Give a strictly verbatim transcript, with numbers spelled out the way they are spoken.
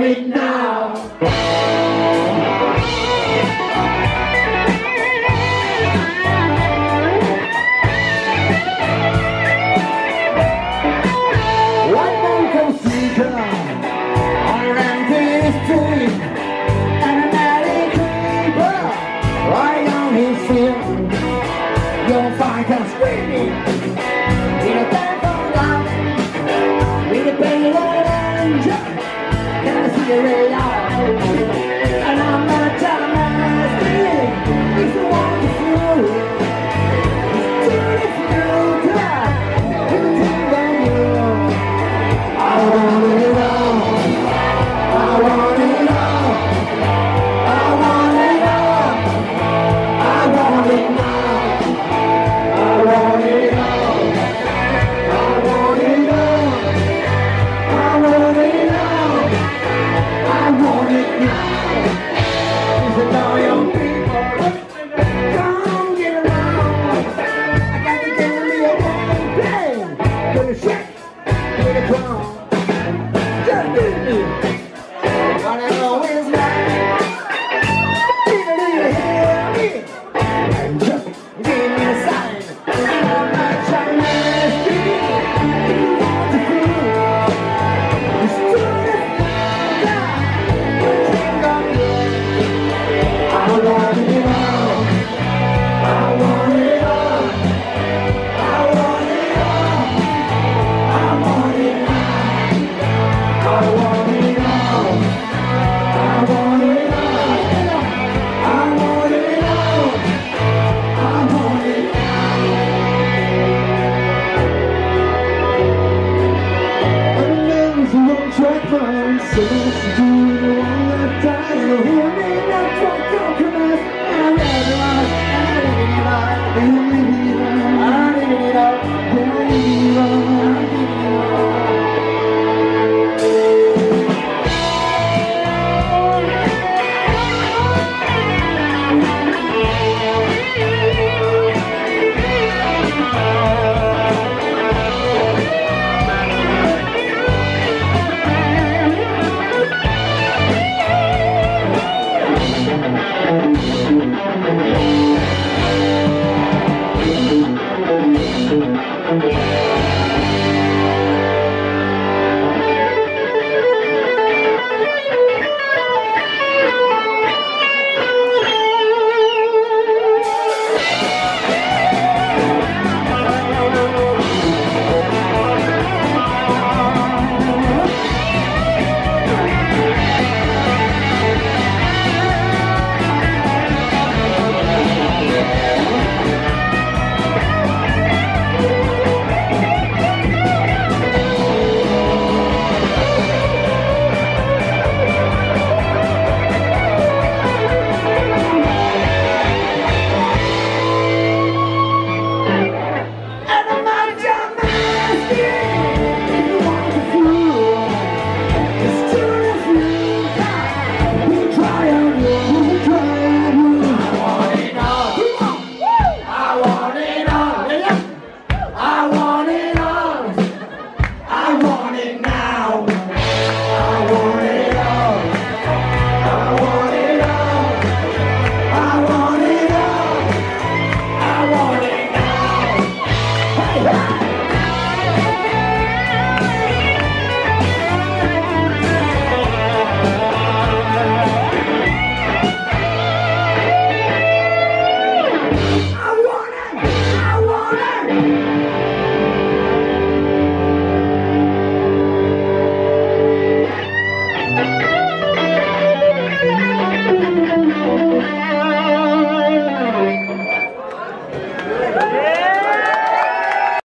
it now. One man can see her on an empty street, and an alley creeper right on his feet. You'll find her screaming in a telephone line with a payload angel. Can I see the red eye? And I'm not telling my spirit. If you want to feel it, it's too difficult. Everything on you. I want it all. I want it all. I want it all. I want it now. I want it all. I want it all. I want it all. I want it now. Listen now, young people, come get around. I got to give me a one thing. Gonna shake, gonna crown. Just do me. What I know is mine. People, do you hear me? And just give me a sign. I'm not trying to speak. You want to feel. It's too difficult. Everything on you. I want it all. I want it all. I want it all. I want it now. I want it all. I want it all. I want it all. I want it now. And there's a long track mind, so listen to the one that dies. You'll hear me not try compromise. And I realize, and I live in your life. And you live in your life. I'm living it up. And I live in your life. I'm living it up. I want it now.